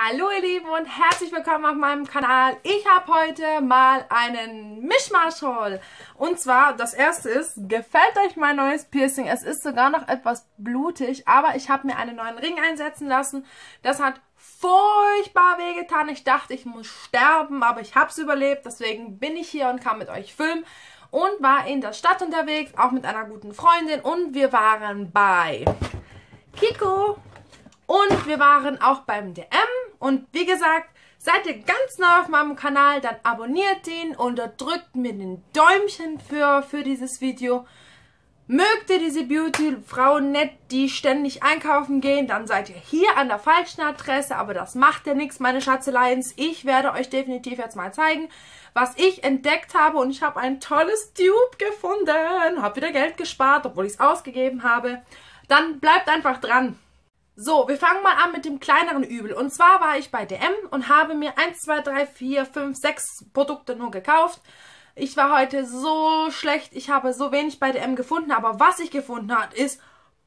Hallo ihr Lieben und herzlich willkommen auf meinem Kanal. Ich habe heute mal einen Mischmasch-Haul. Und zwar, das erste ist, gefällt euch mein neues Piercing? Es ist sogar noch etwas blutig, aber ich habe mir einen neuen Ring einsetzen lassen. Das hat furchtbar wehgetan. Ich dachte, ich muss sterben, aber ich habe es überlebt. Deswegen bin ich hier und kann mit euch filmen. Und war in der Stadt unterwegs, auch mit einer guten Freundin. Und wir waren bei Kiko. Und wir waren auch beim DM. Und wie gesagt, seid ihr ganz neu auf meinem Kanal, dann abonniert ihn und drückt mir den Däumchen für dieses Video. Mögt ihr diese Beauty-Frauen nicht, die ständig einkaufen gehen, dann seid ihr hier an der falschen Adresse. Aber das macht ja nichts, meine Schatzeleins. Ich werde euch definitiv jetzt mal zeigen, was ich entdeckt habe. Und ich habe ein tolles Dupe gefunden. Habe wieder Geld gespart, obwohl ich es ausgegeben habe. Dann bleibt einfach dran. So, wir fangen mal an mit dem kleineren Übel. Und zwar war ich bei DM und habe mir 1, 2, 3, 4, 5, 6 Produkte nur gekauft. Ich war heute so schlecht, ich habe so wenig bei DM gefunden, aber was ich gefunden habe, ist...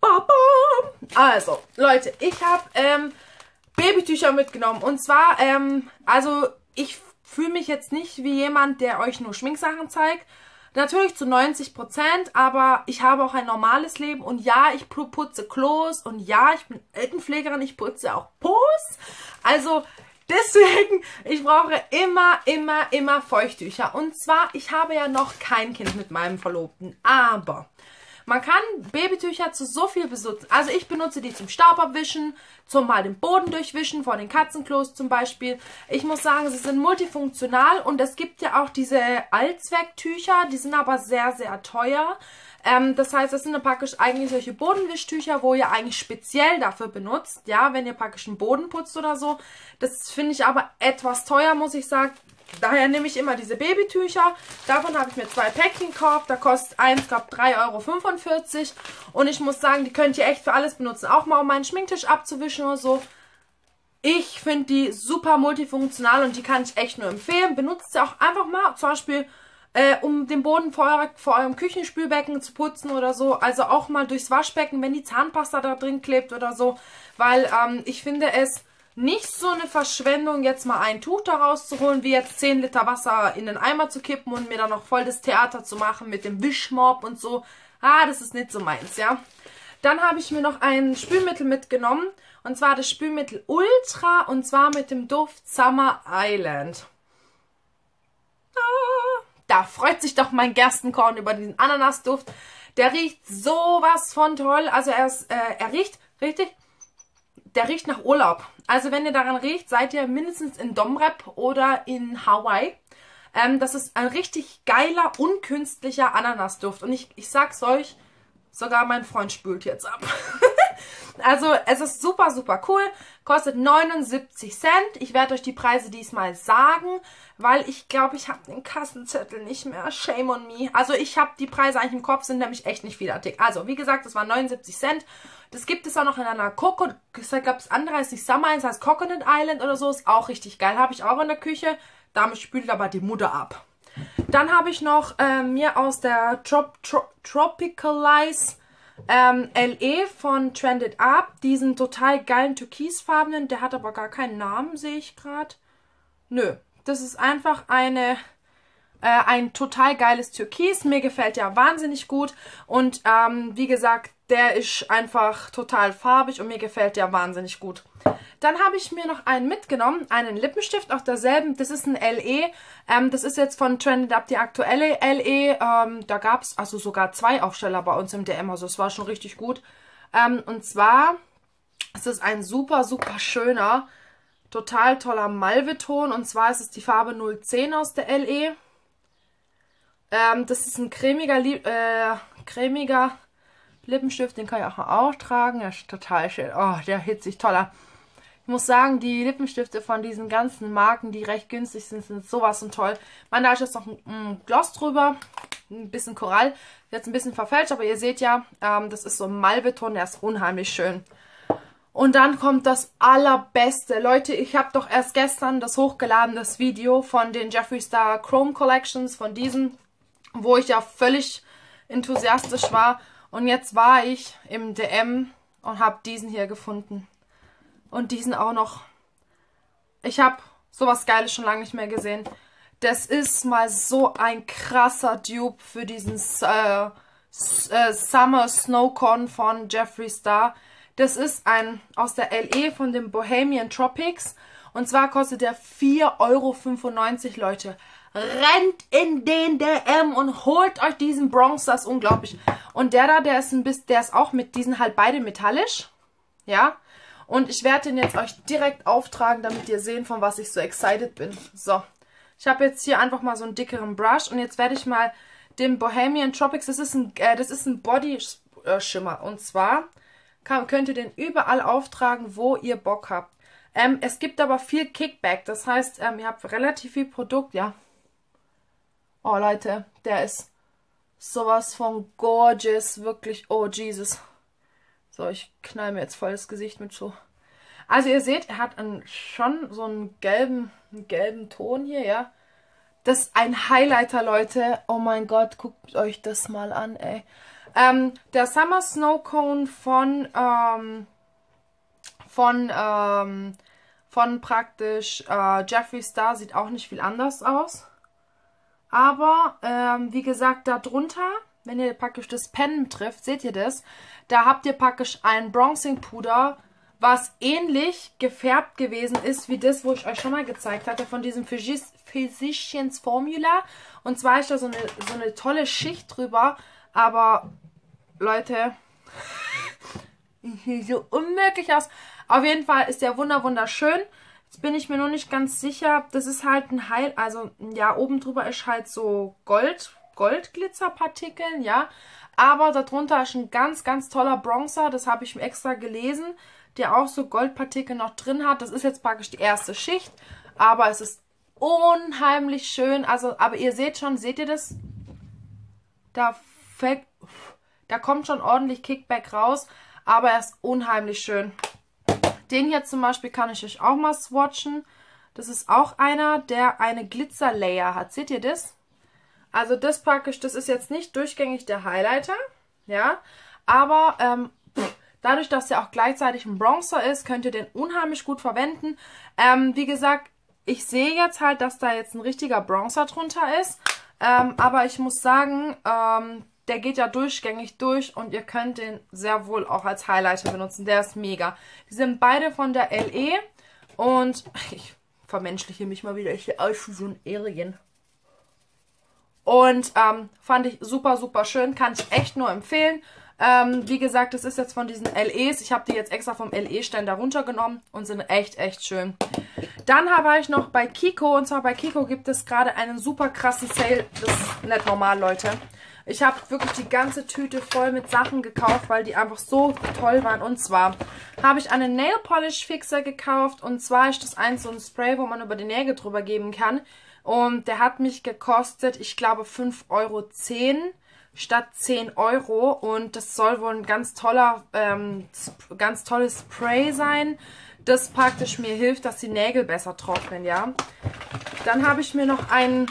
Also, Leute, ich habe Babytücher mitgenommen. Und zwar, also ich fühle mich jetzt nicht wie jemand, der euch nur Schminksachen zeigt. Natürlich zu 90%, aber ich habe auch ein normales Leben und ja, ich putze Klos und ja, ich bin Altenpflegerin, ich putze auch Pos. Also deswegen, ich brauche immer Feuchttücher. Und zwar, ich habe ja noch kein Kind mit meinem Verlobten, aber man kann Babytücher zu so viel benutzen. Also ich benutze die zum Staubabwischen, zum mal den Boden durchwischen, vor den Katzenklos zum Beispiel. Ich muss sagen, sie sind multifunktional und es gibt ja auch diese Allzwecktücher, die sind aber sehr teuer. Das heißt, das sind praktisch eigentlich solche Bodenwischtücher, wo ihr eigentlich speziell dafür benutzt, ja, wenn ihr praktisch einen Boden putzt oder so. Das finde ich aber etwas teuer, muss ich sagen. Daher nehme ich immer diese Babytücher. Davon habe ich mir 2 Päckchen gekauft. Da kostet eins, glaube ich, 3,45 €. Und ich muss sagen, die könnt ihr echt für alles benutzen. Auch mal, um meinen Schminktisch abzuwischen oder so. Ich finde die super multifunktional und die kann ich echt nur empfehlen. Benutzt sie auch einfach mal, zum Beispiel, um den Boden vor eurem Küchenspülbecken zu putzen oder so. Also auch mal durchs Waschbecken, wenn die Zahnpasta da drin klebt oder so. Weil ich finde es nicht so eine Verschwendung, jetzt mal ein Tuch da rauszuholen, wie jetzt 10 Liter Wasser in den Eimer zu kippen und mir dann noch voll das Theater zu machen mit dem Wischmopp und so. Das ist nicht so meins, ja. Dann habe ich mir noch ein Spülmittel mitgenommen. Und zwar das Spülmittel Ultra und zwar mit dem Duft Summer Island. Da freut sich doch mein Gerstenkorn über diesen Ananasduft. Der riecht sowas von toll. Also er riecht richtig... Der riecht nach Urlaub. Also wenn ihr daran riecht, seid ihr mindestens in Dom Rep oder in Hawaii. Das ist ein richtig geiler, unkünstlicher Ananasduft. Und ich sag's euch, sogar mein Freund spült jetzt ab. Also es ist super cool. Kostet 79 Cent. Ich werde euch die Preise diesmal sagen, weil ich glaube, ich habe den Kassenzettel nicht mehr. Shame on me. Also ich habe die Preise eigentlich im Kopf, sind nämlich echt nicht viel dick. Also wie gesagt, das waren 79 Cent. Das gibt es auch noch in einer da gab es andere, heißt nicht Summer, das heißt Coconut Island oder so. Ist auch richtig geil. Habe ich auch in der Küche. Damit spült aber die Mutter ab. Dann habe ich noch mir aus der Tropicalize LE von Trended Up, diesen total geilen türkisfarbenen, der hat aber gar keinen Namen, sehe ich gerade. Nö, das ist einfach ein total geiles Türkis, mir gefällt der wahnsinnig gut und wie gesagt, der ist einfach total farbig und mir gefällt der wahnsinnig gut. Dann habe ich mir noch einen mitgenommen, einen Lippenstift, auch derselben, das ist ein LE, das ist jetzt von Trended Up die aktuelle LE, da gab es also sogar 2 Aufsteller bei uns im DM, also es war schon richtig gut. Und zwar ist es ein super schöner, total toller Malveton und zwar ist es die Farbe 010 aus der LE. Das ist ein cremiger Lippenstift, den kann ich auch tragen, der ist total schön, oh, der hitzt sich toller. Ich muss sagen, die Lippenstifte von diesen ganzen Marken, die recht günstig sind, sind sowas von toll. Da ist jetzt noch ein Gloss drüber, ein bisschen Korall, jetzt ein bisschen verfälscht, aber ihr seht ja, das ist so ein Malbeton, der ist unheimlich schön. Und dann kommt das Allerbeste. Leute, ich habe doch erst gestern das hochgeladen, das Video von den Jeffree Star Chrome Collections, von diesen, wo ich ja völlig enthusiastisch war. Und jetzt war ich im DM und habe diesen hier gefunden. Und diesen auch noch Ich habe sowas Geiles schon lange nicht mehr gesehen. Das ist mal so ein krasser Dupe für diesen Summer Snowcon von Jeffree Star. Das ist ein aus der LE von dem Bohemian Tropics. Und zwar kostet der 4,95 €, Leute. Rennt in den DM und holt euch diesen Bronx, das ist unglaublich. Und der da, der ist auch mit diesen halt beide metallisch. Ja. Und ich werde den jetzt euch direkt auftragen, damit ihr seht, von was ich so excited bin. So. Ich habe jetzt hier einfach mal so einen dickeren Brush. Und jetzt werde ich mal den Bohemian Tropics, das ist ein Body Schimmer. Und zwar könnt ihr den überall auftragen, wo ihr Bock habt. Es gibt aber viel Kickback. Das heißt, ihr habt relativ viel Produkt, ja. Oh, Leute, der ist sowas von gorgeous. Wirklich, oh, Jesus. So, ich knall mir jetzt voll das Gesicht mit so. Also, ihr seht, er hat schon so einen gelben Ton hier, ja. Das ist ein Highlighter, Leute. Oh mein Gott, guckt euch das mal an, ey. Der Summer Snow Cone von praktisch Jeffree Star sieht auch nicht viel anders aus. Aber, wie gesagt, da drunter, wenn ihr praktisch das Pen trifft, seht ihr das? Da habt ihr praktisch ein Bronzing Puder, was ähnlich gefärbt gewesen ist, wie das, wo ich euch schon mal gezeigt hatte, von diesem Physicians Formula. Und zwar ist da so eine tolle Schicht drüber. Aber, Leute, sieht so unmöglich aus. Auf jeden Fall ist der wunderschön. Jetzt bin ich mir noch nicht ganz sicher. Das ist halt ein also ja, oben drüber ist halt so Goldglitzerpartikeln, ja. Aber darunter ist ein ganz toller Bronzer. Das habe ich mir extra gelesen, der auch so Goldpartikel noch drin hat. Das ist jetzt praktisch die erste Schicht. Aber es ist unheimlich schön. Also, aber ihr seht schon, seht ihr das? Da kommt schon ordentlich Kickback raus. Aber er ist unheimlich schön. Den hier zum Beispiel kann ich euch auch mal swatchen. Das ist auch einer, der eine Glitzer-Layer hat. Seht ihr das? Also das praktisch, das ist jetzt nicht durchgängig der Highlighter. Ja, aber dadurch, dass er auch gleichzeitig ein Bronzer ist, könnt ihr den unheimlich gut verwenden. Wie gesagt, ich sehe jetzt halt, dass da jetzt ein richtiger Bronzer drunter ist. Aber ich muss sagen, der geht ja durchgängig durch und ihr könnt den sehr wohl auch als Highlighter benutzen. Der ist mega. Die sind beide von der LE und ich vermenschliche mich mal wieder. Ich sehe aus wie so ein Alien. Und fand ich super schön. Kann ich echt nur empfehlen. Wie gesagt, das ist jetzt von diesen LEs. Ich habe die jetzt extra vom LE-Ständer runtergenommen und sind echt schön. Dann war ich noch bei Kiko. Und zwar bei Kiko gibt es gerade einen super krassen Sale. Das ist nicht normal, Leute. Ich habe wirklich die ganze Tüte voll mit Sachen gekauft, weil die einfach so toll waren. Und zwar habe ich einen Nail Polish Fixer gekauft. Und zwar ist das so ein Spray, wo man über die Nägel drüber geben kann. Und der hat mich gekostet, ich glaube, 5,10 € statt 10 €. Und das soll wohl ein ganz tolles Spray sein, das praktisch mir hilft, dass die Nägel besser trocknen, ja. Dann habe ich mir noch einen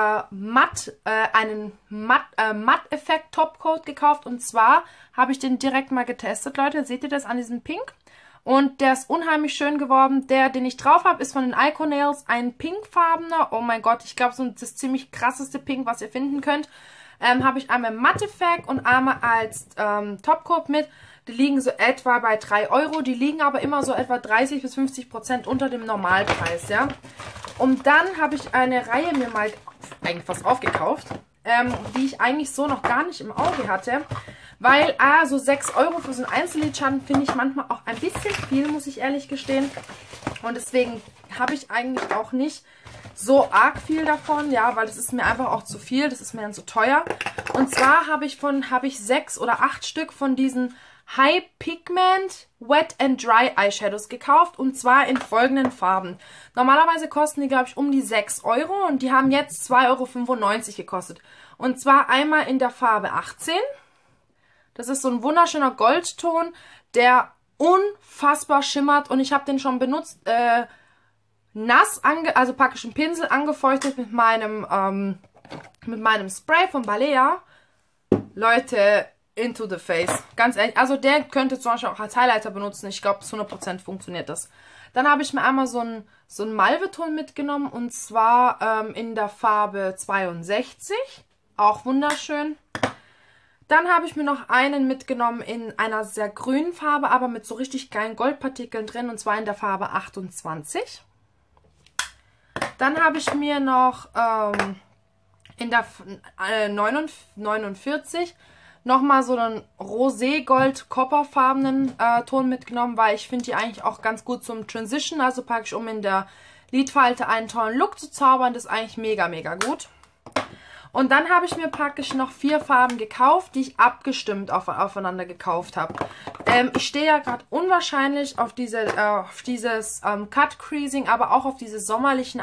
Matt-Effekt Topcoat gekauft. Und zwar habe ich den direkt mal getestet, Leute. Seht ihr das an diesem Pink? Und der ist unheimlich schön geworden. Der, den ich drauf habe, ist von den Iconails ein pinkfarbener. Oh mein Gott, ich glaube, so das ziemlich krasseste Pink, was ihr finden könnt. Habe ich einmal im Matt-Effekt und einmal als Topcoat mit. Die liegen so etwa bei 3 €. Die liegen aber immer so etwa 30-50% unter dem Normalpreis, ja. Und dann habe ich eine Reihe mir mal eigentlich fast aufgekauft, die ich eigentlich so noch gar nicht im Auge hatte. Weil, so 6 € für so einen Einzellidschatten finde ich manchmal auch ein bisschen viel, muss ich ehrlich gestehen. Und deswegen habe ich eigentlich auch nicht so arg viel davon, ja, weil das ist mir einfach auch zu viel, das ist mir dann zu teuer. Und zwar habe ich 6 oder 8 Stück von diesen High Pigment Wet and Dry Eyeshadows gekauft und zwar in folgenden Farben. Normalerweise kosten die, glaube ich, um die 6 € und die haben jetzt 2,95 € gekostet. Und zwar einmal in der Farbe 18. Das ist so ein wunderschöner Goldton, der unfassbar schimmert und ich habe den schon benutzt, also praktisch einen Pinsel angefeuchtet mit meinem Spray von Balea. Leute, into the face. Ganz ehrlich, also der könnte zum Beispiel auch als Highlighter benutzen. Ich glaube, zu 100% funktioniert das. Dann habe ich mir einmal so einen Malveton mitgenommen und zwar in der Farbe 62. Auch wunderschön. Dann habe ich mir noch einen mitgenommen in einer sehr grünen Farbe, aber mit so richtig geilen Goldpartikeln drin und zwar in der Farbe 28. Dann habe ich mir noch in der 49 nochmal so einen Rosé-Gold-Kopperfarbenen Ton mitgenommen, weil ich finde die eigentlich auch ganz gut zum Transition, also praktisch um in der Lidfalte einen tollen Look zu zaubern. Das ist eigentlich mega, mega gut. Und dann habe ich mir praktisch noch 4 Farben gekauft, die ich abgestimmt aufeinander gekauft habe. Ich stehe ja gerade unwahrscheinlich auf dieses Cut Creasing, aber auch auf diese sommerlichen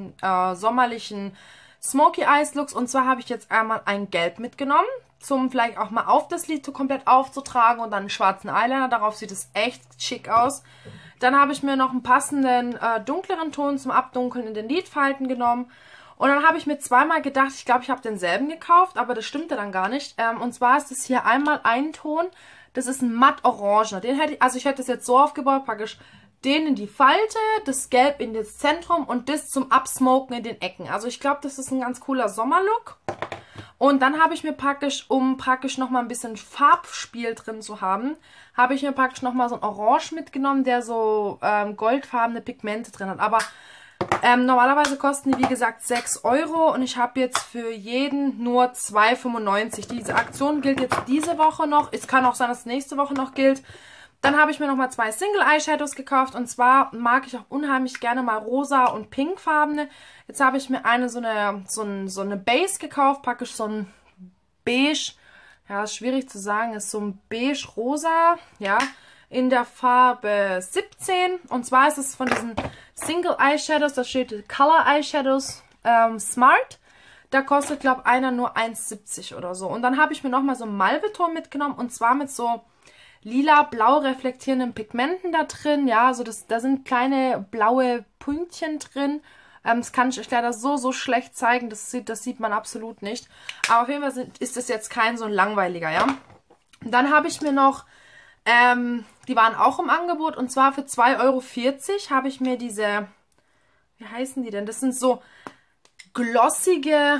Smoky Eyes Looks. Und zwar habe ich jetzt einmal ein Gelb mitgenommen, zum vielleicht auch mal auf das Lid komplett aufzutragen und dann einen schwarzen Eyeliner. Darauf sieht es echt schick aus. Dann habe ich mir noch einen passenden dunkleren Ton zum Abdunkeln in den Lidfalten genommen. Und dann habe ich mir zweimal gedacht, ich glaube, ich habe denselben gekauft, aber das stimmte dann gar nicht. Und zwar ist es hier einmal ein Ton, das ist ein matt orange. Den hätte ich, also ich hätte das jetzt so aufgebaut, praktisch den in die Falte, das Gelb in das Zentrum und das zum Absmoken in den Ecken. Also ich glaube, das ist ein ganz cooler Sommerlook. Und dann habe ich mir praktisch, um praktisch nochmal ein bisschen Farbspiel drin zu haben, habe ich mir praktisch nochmal so ein Orange mitgenommen, der so goldfarbene Pigmente drin hat. Aber normalerweise kosten die, wie gesagt, 6 Euro und ich habe jetzt für jeden nur 2,95. Diese Aktion gilt jetzt diese Woche noch. Es kann auch sein, dass es nächste Woche noch gilt. Dann habe ich mir nochmal 2 Single Eyeshadows gekauft und zwar mag ich auch unheimlich gerne mal rosa und pinkfarbene. Jetzt habe ich mir so eine Base gekauft, praktisch so ein beige, ja, ist schwierig zu sagen, ist so ein beige-rosa, ja, in der Farbe 17. Und zwar ist es von diesen Single Eyeshadows, da steht Color Eyeshadows Smart. Da kostet, glaube ich, einer nur 1,70 oder so. Und dann habe ich mir nochmal so einen Malveton mitgenommen und zwar mit so lila-blau reflektierenden Pigmenten da drin. Ja, also da sind kleine blaue Pünktchen drin. Das kann ich euch leider so schlecht zeigen. Das sieht man absolut nicht. Aber auf jeden Fall ist das jetzt kein so ein langweiliger, ja. Und dann habe ich mir noch, die waren auch im Angebot. Und zwar für 2,40 Euro habe ich mir diese, wie heißen die denn? Das sind so glossige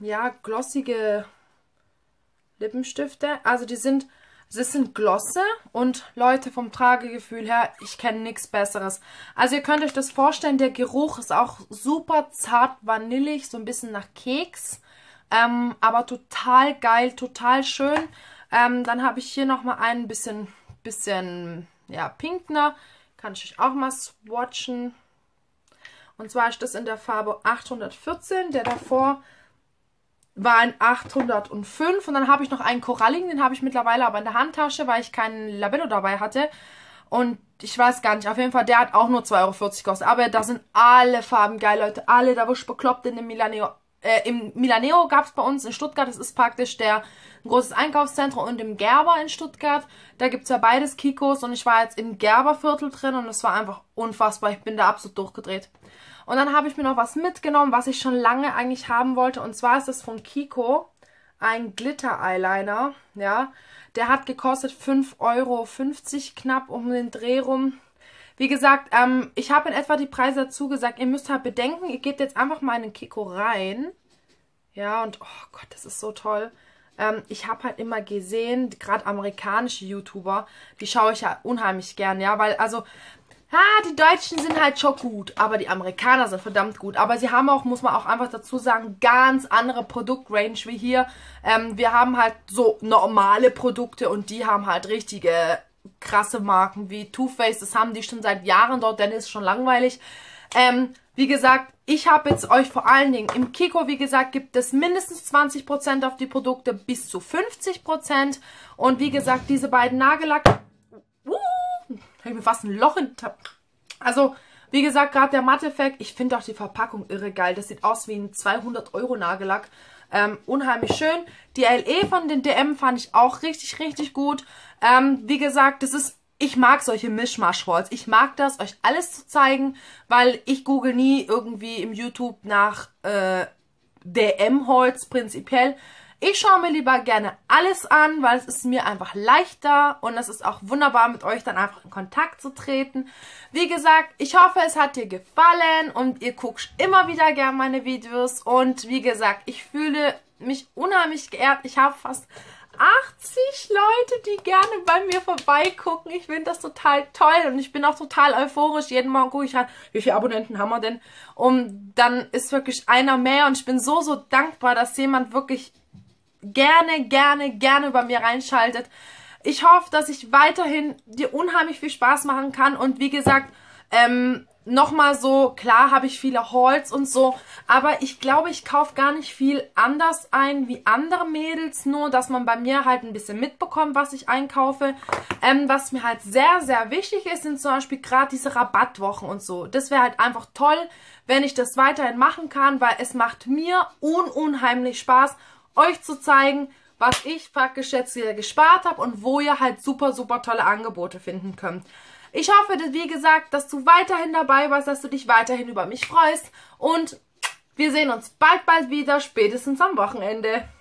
Lippenstifte. Also das sind Glosse und Leute, vom Tragegefühl her, ich kenne nichts Besseres. Also ihr könnt euch das vorstellen, der Geruch ist auch super zart vanillig, so ein bisschen nach Keks, aber total geil, total schön. Dann habe ich hier nochmal einen bisschen ja, pinkner, kann ich euch auch mal swatchen. Und zwar ist das in der Farbe 814, der davor war ein 805 und dann habe ich noch einen koralligen, den habe ich mittlerweile aber in der Handtasche, weil ich keinen Labello dabei hatte. Und ich weiß gar nicht, auf jeden Fall, der hat auch nur 2,40 Euro gekostet. Aber da sind alle Farben geil, Leute. Alle, da wurscht bekloppt in dem Milaneo. Im Milaneo gab es bei uns in Stuttgart, das ist praktisch ein großes Einkaufszentrum, und im Gerber in Stuttgart. Da gibt es ja beides Kikos und ich war jetzt im Gerberviertel drin und es war einfach unfassbar. Ich bin da absolut durchgedreht. Und dann habe ich mir noch was mitgenommen, was ich schon lange eigentlich haben wollte. Und zwar ist das von Kiko ein Glitter-Eyeliner. Ja, der hat gekostet 5,50 Euro knapp um den Dreh rum. Wie gesagt, ich habe in etwa die Preise dazu gesagt. Ihr müsst halt bedenken, ihr geht jetzt einfach mal in den Kiko rein. Ja, und oh Gott, das ist so toll. Ich habe halt immer gesehen, gerade amerikanische YouTuber, die schaue ich ja unheimlich gern, ja, weil also... die Deutschen sind halt schon gut, aber die Amerikaner sind verdammt gut. Aber sie haben auch, muss man auch einfach dazu sagen, ganz andere Produktrange wie hier. Wir haben halt so normale Produkte und die haben halt richtige krasse Marken wie Too Faced. Das haben die schon seit Jahren dort, denn ist schon langweilig. Wie gesagt, ich habe jetzt euch vor allen Dingen im Kiko, wie gesagt, gibt es mindestens 20% auf die Produkte, bis zu 50%. Und wie gesagt, diese beiden Nagellack... habe ich mir fast ein Loch in... Also, wie gesagt, gerade der Matte-Effekt, ich finde auch die Verpackung irre geil. Das sieht aus wie ein 200 Euro Nagellack. Unheimlich schön. Die LE von den DM fand ich auch richtig, richtig gut. Wie gesagt, das ist... Ich mag solche Mischmasch-Hauls. Ich mag das, euch alles zu zeigen, weil ich google nie irgendwie im YouTube nach DM-Hauls prinzipiell. Ich schaue mir lieber gerne alles an, weil es ist mir einfach leichter und es ist auch wunderbar, mit euch dann einfach in Kontakt zu treten. Wie gesagt, ich hoffe, es hat dir gefallen und ihr guckt immer wieder gerne meine Videos. Und wie gesagt, ich fühle mich unheimlich geehrt. Ich habe fast 80 Leute, die gerne bei mir vorbeigucken. Ich finde das total toll und ich bin auch total euphorisch. Jeden Morgen gucke ich rein, wie viele Abonnenten haben wir denn? Und dann ist wirklich einer mehr und ich bin so, so dankbar, dass jemand wirklich gerne bei mir reinschaltet. Ich hoffe, dass ich weiterhin dir unheimlich viel Spaß machen kann und wie gesagt, nochmal so, klar habe ich viele Hauls und so, aber ich glaube, ich kaufe gar nicht viel anders ein wie andere Mädels, nur dass man bei mir halt ein bisschen mitbekommt, was ich einkaufe. Was mir halt sehr, sehr wichtig ist, sind zum Beispiel gerade diese Rabattwochen und so. Das wäre halt einfach toll, wenn ich das weiterhin machen kann, weil es macht mir unheimlich Spaß, euch zu zeigen, was ich praktisch jetzt hier gespart habe und wo ihr halt super, super tolle Angebote finden könnt. Ich hoffe, wie gesagt, dass du weiterhin dabei warst, dass du dich weiterhin über mich freust und wir sehen uns bald wieder, spätestens am Wochenende.